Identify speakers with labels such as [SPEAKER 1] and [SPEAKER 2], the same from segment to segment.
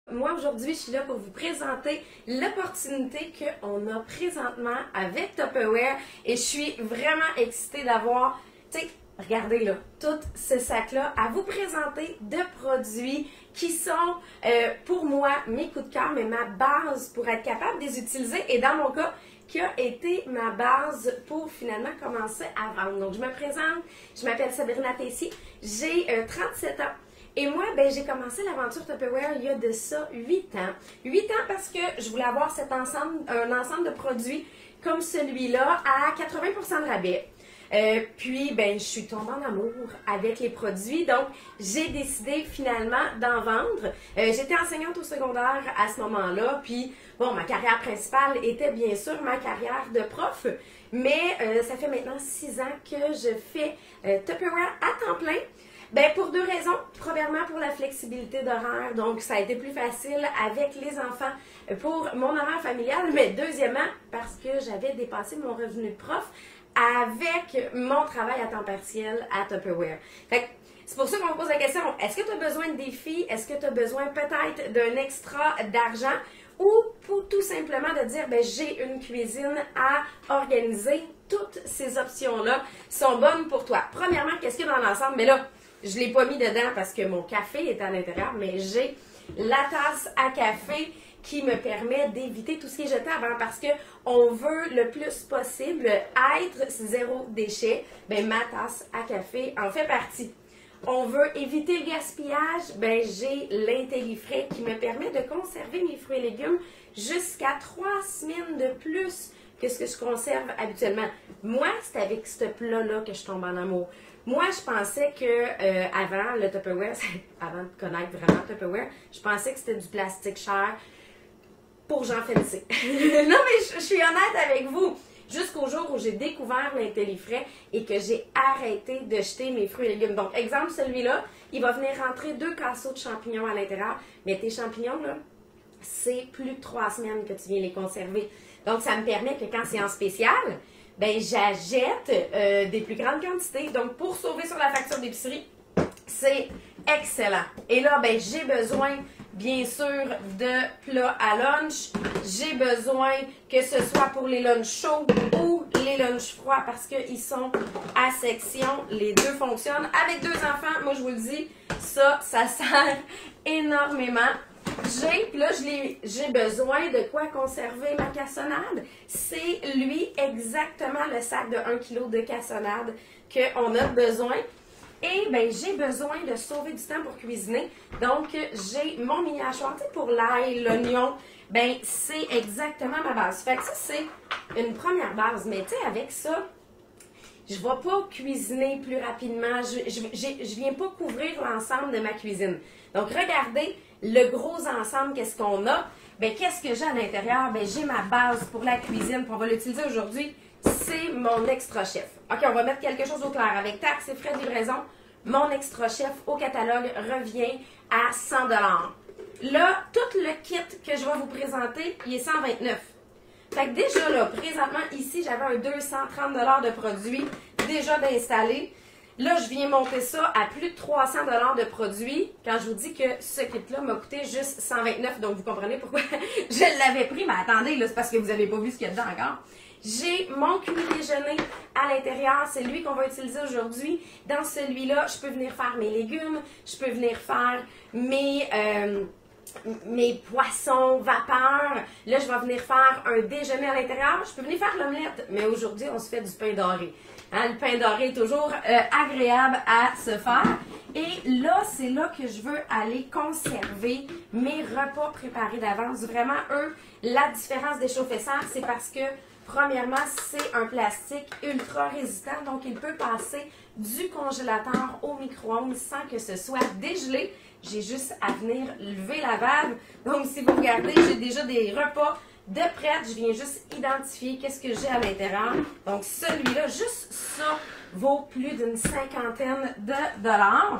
[SPEAKER 1] Moi, aujourd'hui, je suis là pour vous présenter l'opportunité qu'on a présentement avec Tupperware et je suis vraiment excitée d'avoir, tu sais, regardez là, tous ces sacs-là à vous présenter de produits qui sont, pour moi, mes coups de cœur, mais ma base pour être capable de les utiliser et dans mon cas, qui a été ma base pour finalement commencer à vendre. Donc, je me présente, je m'appelle Sabrina Tessier, j'ai 37 ans. Et moi, ben, j'ai commencé l'aventure Tupperware il y a de ça 8 ans. 8 ans parce que je voulais avoir un ensemble de produits comme celui-là à 80% de rabais. Puis, ben, je suis tombée en amour avec les produits, donc j'ai décidé finalement d'en vendre. J'étais enseignante au secondaire à ce moment-là, puis bon, ma carrière principale était bien sûr ma carrière de prof, mais ça fait maintenant 6 ans que je fais Tupperware à temps plein. Ben, pour deux raisons. Premièrement, pour la flexibilité d'horaire, donc ça a été plus facile avec les enfants pour mon horaire familial, mais deuxièmement, parce que j'avais dépassé mon revenu de prof avec mon travail à temps partiel à Tupperware. Fait que c'est pour ça qu'on me pose la question, est-ce que tu as besoin de défis? Est-ce que tu as besoin peut-être d'un extra d'argent? Ou pour tout simplement de dire, ben, j'ai une cuisine à organiser. Toutes ces options-là sont bonnes pour toi. Premièrement, qu'est-ce qu'il y a dans l'ensemble? Mais là, je ne l'ai pas mis dedans parce que mon café est à l'intérieur, mais j'ai la tasse à café qui me permet d'éviter tout ce qui est jeté avant parce qu'on veut le plus possible être zéro déchet. Ben, ma tasse à café en fait partie. On veut éviter le gaspillage, ben, j'ai l'Intellifrais qui me permet de conserver mes fruits et légumes jusqu'à 3 semaines de plus que ce que je conserve habituellement. Moi, c'est avec ce plat-là que je tombe en amour. Moi, je pensais que avant le Tupperware, avant de connaître vraiment Tupperware, je pensais que c'était du plastique cher pour Jean Fancy. Non, mais je suis honnête avec vous. Jusqu'au jour où j'ai découvert l'Intellifrais et que j'ai arrêté de jeter mes fruits et légumes. Donc, exemple, celui-là, il va venir rentrer 2 casseaux de champignons à l'intérieur. Mais tes champignons, là, c'est plus de 3 semaines que tu viens les conserver. Donc, ça me permet que quand c'est en spécial, ben, j'achète des plus grandes quantités. Donc, pour sauver sur la facture d'épicerie, c'est excellent. Et là, ben, j'ai besoin, bien sûr, de plats à lunch. J'ai besoin que ce soit pour les lunchs chauds ou les lunchs froids parce qu'ils sont à section. Les deux fonctionnent. Avec 2 enfants, moi, je vous le dis, ça sert énormément. Puis là, j'ai besoin de quoi conserver ma cassonade. C'est lui exactement le sac de 1 kg de cassonade qu'on a besoin. Et bien, j'ai besoin de sauver du temps pour cuisiner. Donc, j'ai mon mini hachoir. Tu sais, pour l'ail, l'oignon, bien, c'est exactement ma base. Fait que ça, c'est une première base. Mais tu sais, avec ça, je ne vais pas cuisiner plus rapidement. Je viens pas couvrir l'ensemble de ma cuisine. Donc, regardez le gros ensemble, qu'est-ce qu'on a? Bien, qu'est-ce que j'ai à l'intérieur? Bien, j'ai ma base pour la cuisine, puis on va l'utiliser aujourd'hui. C'est mon extra chef. OK, on va mettre quelque chose au clair. Avec taxes et frais de livraison, mon extra chef au catalogue revient à 100 $. Là, tout le kit que je vais vous présenter, il est 129. Fait que déjà là, présentement, ici, j'avais un 230 $ de produits déjà d'installer. Là, je viens monter ça à plus de 300 $ de produits quand je vous dis que ce kit-là m'a coûté juste 129. Donc, vous comprenez pourquoi je l'avais pris. Mais attendez, là, c'est parce que vous n'avez pas vu ce qu'il y a dedans encore. J'ai mon cuit déjeuner à l'intérieur. C'est lui qu'on va utiliser aujourd'hui. Dans celui-là, je peux venir faire mes légumes. Je peux venir faire mes poissons vapeur. Là, je vais venir faire un déjeuner à l'intérieur. Je peux venir faire l'omelette, mais aujourd'hui, on se fait du pain doré. Hein, le pain doré est toujours agréable à se faire. Et là, c'est là que je veux aller conserver mes repas préparés d'avance. Vraiment, eux, la différence des chauffeurs, c'est parce que, premièrement, c'est un plastique ultra résistant. Donc, il peut passer du congélateur au micro-ondes sans que ce soit dégelé. J'ai juste à venir lever la valve. Donc, si vous regardez, j'ai déjà des repas de prête. Je viens juste identifier qu'est-ce que j'ai à l'intérieur. Donc, celui-là, juste ça, vaut plus d'une 50aine de $.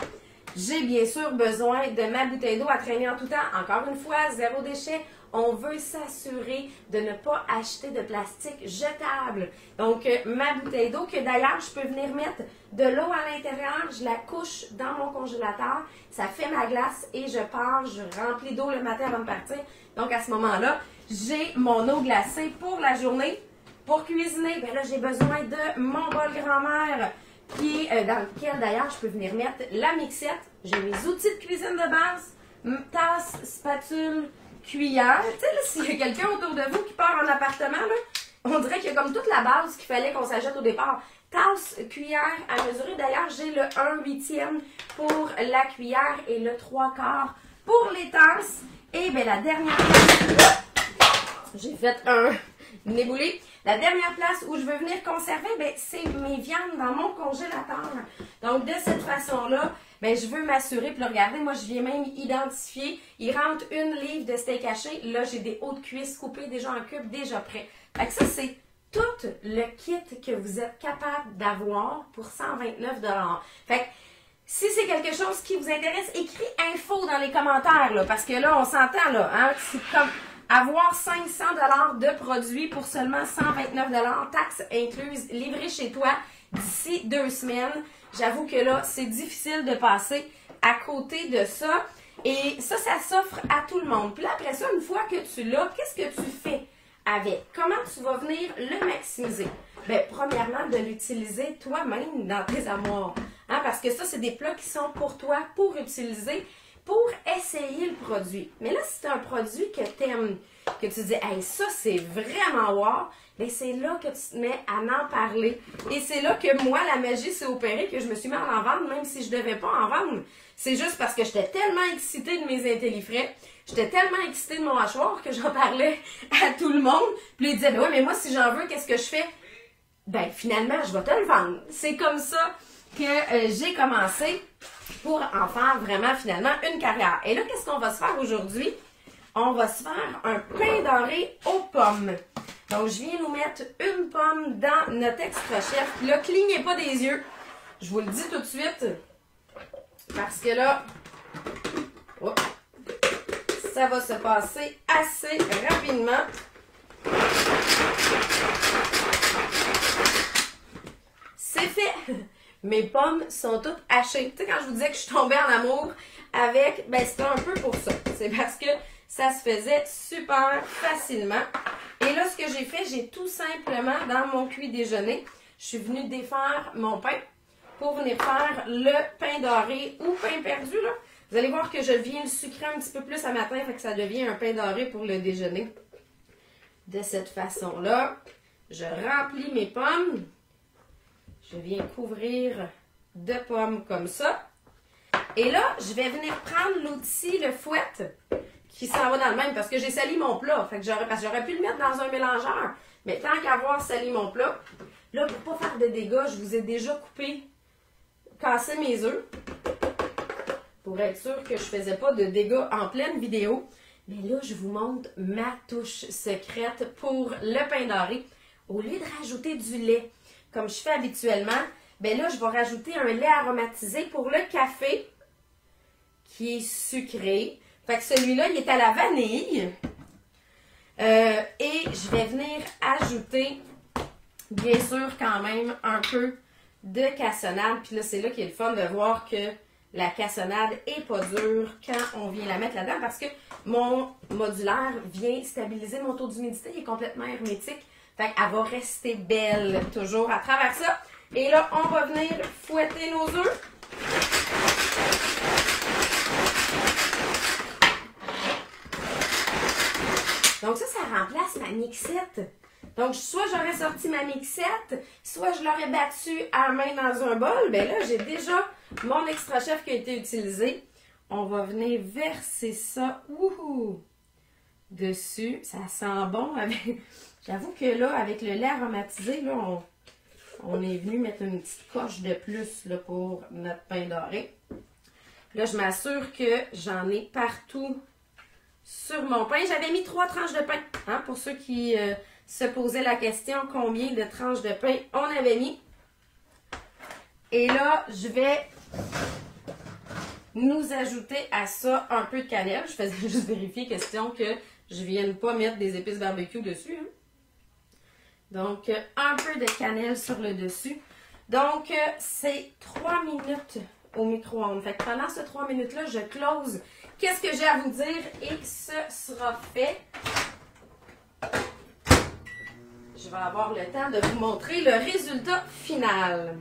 [SPEAKER 1] j'ai bien sûr besoin de ma bouteille d'eau à traîner en tout temps. Encore une fois, zéro déchet. On veut s'assurer de ne pas acheter de plastique jetable. Donc, ma bouteille d'eau, que d'ailleurs, je peux venir mettre de l'eau à l'intérieur, je la couche dans mon congélateur, ça fait ma glace et je pars, je remplis d'eau le matin avant de partir. Donc, à ce moment-là, j'ai mon eau glacée pour la journée. Pour cuisiner, bien là, j'ai besoin de mon bol grand-mère, qui est dans lequel, d'ailleurs, je peux venir mettre la mixette. J'ai mes outils de cuisine de base, tasse, spatule, cuillère. Tu sais, là, s'il y a quelqu'un autour de vous qui part en appartement, là, on dirait qu'il y a comme toute la base qu'il fallait qu'on s'achète au départ. Tasse, cuillère à mesurer. D'ailleurs, j'ai le 1/8 pour la cuillère et le 3/4 pour les tasses. Et bien, la dernière place, j'ai fait un éboulé. La dernière place où je veux venir conserver, ben, c'est mes viandes dans mon congélateur. Donc, de cette façon-là, ben, je veux m'assurer, puis là, regardez, moi, je viens même identifier. Il rentre 1 livre de steak haché. Là, j'ai des hauts de cuisse coupés déjà en cubes, déjà prêts. Fait que ça, c'est tout le kit que vous êtes capable d'avoir pour 129 $. Fait que, si c'est quelque chose qui vous intéresse, écris info dans les commentaires, là, parce que là, on s'entend, là, hein, c'est comme avoir 500 $ de produits pour seulement 129 $, taxes incluses, livrés chez toi d'ici 2 semaines. J'avoue que là, c'est difficile de passer à côté de ça. Et ça s'offre à tout le monde. Puis là, après ça, une fois que tu l'as, qu'est-ce que tu fais avec? Comment tu vas venir le maximiser? Bien, premièrement, de l'utiliser toi-même dans tes armoires. Hein, parce que ça, c'est des plats qui sont pour toi, pour utiliser, pour essayer le produit. Mais là, si c'est un produit que tu aimes, que tu dis, hey, ça, c'est vraiment wow, bien, c'est là que tu te mets à en parler. Et c'est là que moi, la magie s'est opérée, que je me suis mis à en vendre, même si je ne devais pas en vendre. C'est juste parce que j'étais tellement excitée de mes intellifrais, j'étais tellement excitée de mon hachoir que j'en parlais à tout le monde. Puis là, ils disaient, ben ouais, mais moi, si j'en veux, qu'est-ce que je fais? Ben, finalement, je vais te le vendre. C'est comme ça que j'ai commencé pour en faire vraiment, finalement, une carrière. Et là, qu'est-ce qu'on va se faire aujourd'hui? On va se faire un pain doré aux pommes. Donc, je viens nous mettre une pomme dans notre extra chef. Là, clignez pas des yeux. Je vous le dis tout de suite. Parce que là, oh, ça va se passer assez rapidement. C'est fait! Mes pommes sont toutes hachées. Tu sais, quand je vous disais que je suis tombée en amour avec, ben c'était un peu pour ça. C'est parce que ça se faisait super facilement. Et là, ce que j'ai fait, j'ai tout simplement, dans mon cuit déjeuner, je suis venue défaire mon pain pour venir faire le pain doré ou pain perdu, là. Vous allez voir que je viens le sucrer un petit peu plus à matin, fait que ça devient un pain doré pour le déjeuner. De cette façon-là, je remplis mes pommes. Je viens couvrir de pommes comme ça. Et là, je vais venir prendre l'outil, le fouet, qui s'en va dans le même, parce que j'ai sali mon plat. Fait que j'aurais pu le mettre dans un mélangeur. Mais tant qu'avoir sali mon plat, là, pour pas faire de dégâts, je vous ai déjà cassé mes œufs. Pour être sûr que je faisais pas de dégâts en pleine vidéo. Mais là, je vous montre ma touche secrète pour le pain doré. Au lieu de rajouter du lait, comme je fais habituellement, ben là, je vais rajouter un lait aromatisé pour le café, qui est sucré. Fait que celui-là, il est à la vanille. Et je vais venir ajouter, bien sûr, quand même, un peu de cassonade. Puis là, c'est là qu'il est le fun de voir que la cassonade n'est pas dure quand on vient la mettre là-dedans, parce que mon modulaire vient stabiliser mon taux d'humidité, il est complètement hermétique. Fait qu'elle va rester belle toujours à travers ça. Et là, on va venir fouetter nos œufs. Donc ça remplace ma mixette. Donc, soit j'aurais sorti ma mixette, soit je l'aurais battue à la main dans un bol. Ben là, j'ai déjà mon extra chef qui a été utilisé. On va venir verser ça dessus. Ça sent bon avec... J'avoue que là, avec le lait aromatisé, là, on est venu mettre une petite coche de plus là, pour notre pain doré. Là, je m'assure que j'en ai partout sur mon pain. J'avais mis 3 tranches de pain, hein, pour ceux qui se posaient la question combien de tranches de pain on avait mis. Et là, je vais nous ajouter à ça un peu de cannelle. Je faisais juste vérifier, question que je ne vienne pas mettre des épices barbecue dessus. Hein. Donc, un peu de cannelle sur le dessus. Donc, c'est 3 minutes au micro-ondes. Fait que pendant ces 3 minutes-là, je close. Qu'est-ce que j'ai à vous dire et ce sera fait. Je vais avoir le temps de vous montrer le résultat final.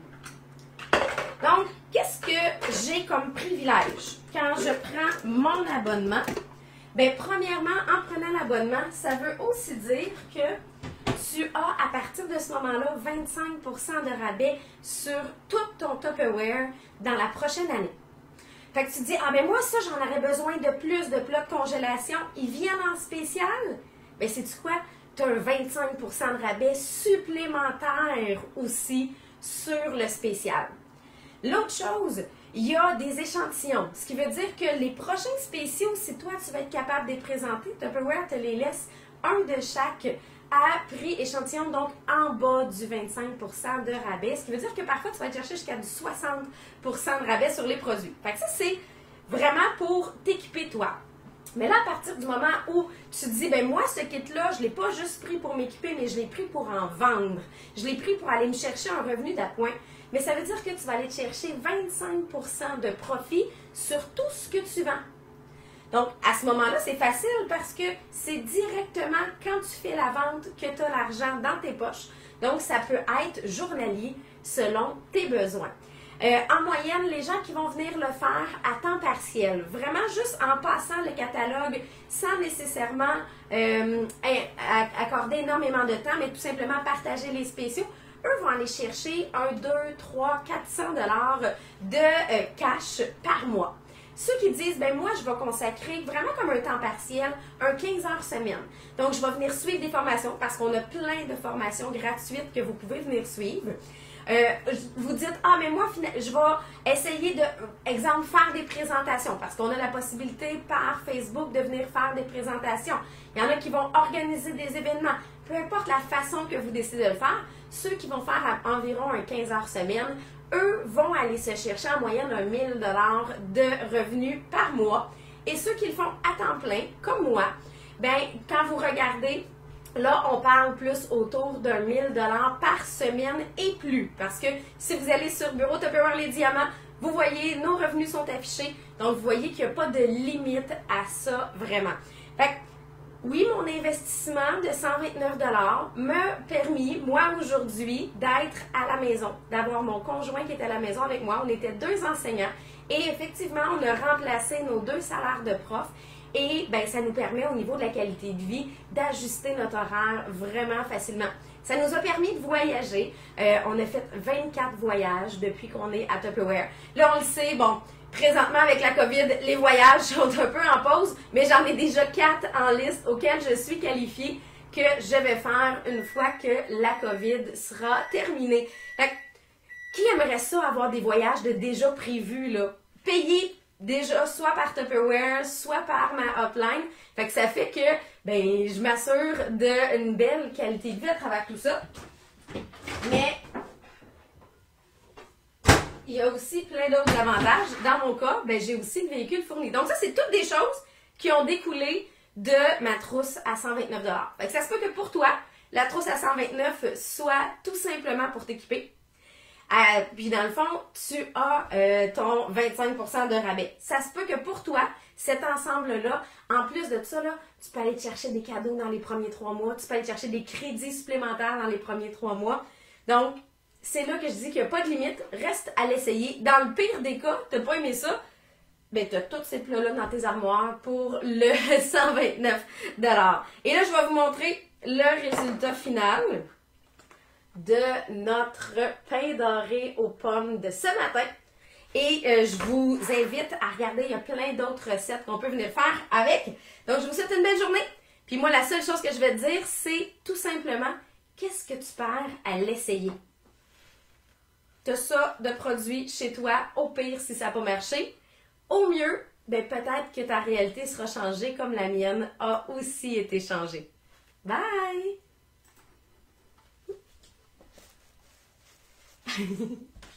[SPEAKER 1] Donc, qu'est-ce que j'ai comme privilège quand je prends mon abonnement? Bien, premièrement, en prenant l'abonnement, ça veut aussi dire que tu as, à partir de ce moment-là, 25% de rabais sur tout ton Tupperware dans la prochaine année. Fait que tu te dis, ah ben moi, ça, j'en aurais besoin de plus de plats de congélation. Ils viennent en spécial. Bien, sais-tu quoi? Tu as un 25% de rabais supplémentaire aussi sur le spécial. L'autre chose, il y a des échantillons, ce qui veut dire que les prochains spéciaux, si toi tu vas être capable de les présenter, Tupperware te les laisse un de chaque à prix échantillon, donc en bas du 25% de rabais, ce qui veut dire que parfois tu vas aller chercher jusqu'à du 60% de rabais sur les produits. Fait que ça, c'est vraiment pour t'équiper toi. Mais là, à partir du moment où tu te dis, ben moi, ce kit-là, je ne l'ai pas juste pris pour m'équiper, mais je l'ai pris pour en vendre. Je l'ai pris pour aller me chercher un revenu d'appoint. Mais ça veut dire que tu vas aller te chercher 25% de profit sur tout ce que tu vends. Donc, à ce moment-là, c'est facile parce que c'est directement quand tu fais la vente que tu as l'argent dans tes poches. Donc, ça peut être journalier selon tes besoins. En moyenne, les gens qui vont venir le faire à temps partiel, vraiment juste en passant le catalogue sans nécessairement accorder énormément de temps, mais tout simplement partager les spéciaux, eux vont aller chercher 1, 2, 3, 400 $ de cash par mois. Ceux qui disent, ben moi, je vais consacrer vraiment comme un temps partiel, un 15 heures semaine. Donc, je vais venir suivre des formations parce qu'on a plein de formations gratuites que vous pouvez venir suivre. Vous dites, ah, mais moi, je vais essayer de, exemple, faire des présentations parce qu'on a la possibilité par Facebook de venir faire des présentations. Il y en a qui vont organiser des événements. Peu importe la façon que vous décidez de le faire, ceux qui vont faire environ un 15 heures semaine, eux vont aller se chercher en moyenne un 1000 $ de revenus par mois. Et ceux qui le font à temps plein, comme moi, ben quand vous regardez, là, on parle plus autour d'un 1000 $ par semaine et plus. Parce que si vous allez sur Bureau Tupperware Les Diamants, vous voyez, nos revenus sont affichés. Donc, vous voyez qu'il n'y a pas de limite à ça, vraiment. Fait que, oui, mon investissement de 129 $ m'a permis, moi, aujourd'hui, d'être à la maison, d'avoir mon conjoint qui était à la maison avec moi. On était 2 enseignants et effectivement, on a remplacé nos 2 salaires de prof. Et ben, ça nous permet, au niveau de la qualité de vie, d'ajuster notre horaire vraiment facilement. Ça nous a permis de voyager. On a fait 24 voyages depuis qu'on est à Tupperware. Là, on le sait, bon, présentement avec la COVID, les voyages sont un peu en pause, mais j'en ai déjà 4 en liste auxquels je suis qualifiée que je vais faire une fois que la COVID sera terminée. Fait que, qui aimerait ça, avoir des voyages de déjà prévus, là? Payés déjà soit par Tupperware, soit par ma hotline. Fait que ça fait que ben je m'assure d'une belle qualité de vie à travers tout ça. Mais il y a aussi plein d'autres avantages. Dans mon cas, ben j'ai aussi le véhicule fourni. Donc ça, c'est toutes des choses qui ont découlé de ma trousse à 129 $. Fait que ça se peut que pour toi, la trousse à 129 soit tout simplement pour t'équiper. Puis dans le fond, tu as ton 25% de rabais. Ça se peut que pour toi, cet ensemble-là, en plus de tout ça, là, tu peux aller te chercher des cadeaux dans les premiers 3 mois, tu peux aller te chercher des crédits supplémentaires dans les premiers 3 mois. Donc, c'est là que je dis qu'il n'y a pas de limite, reste à l'essayer. Dans le pire des cas, tu n'as pas aimé ça, ben tu as tous ces plats-là dans tes armoires pour le 129 $. Et là, je vais vous montrer le résultat final de notre pain doré aux pommes de ce matin. Et je vous invite à regarder, il y a plein d'autres recettes qu'on peut venir faire avec. Donc, je vous souhaite une belle journée. Puis moi, la seule chose que je vais te dire, c'est tout simplement, qu'est-ce que tu perds à l'essayer? Tu as ça de produit chez toi, au pire si ça n'a pas marché. Au mieux, ben, peut-être que ta réalité sera changée comme la mienne a aussi été changée. Bye!